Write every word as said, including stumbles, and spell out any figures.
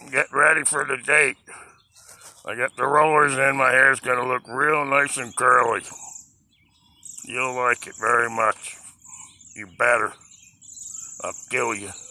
Get ready for the date. I got the rollers in. My hair's going to look real nice and curly. You'll like it very much. You better. I'll kill you.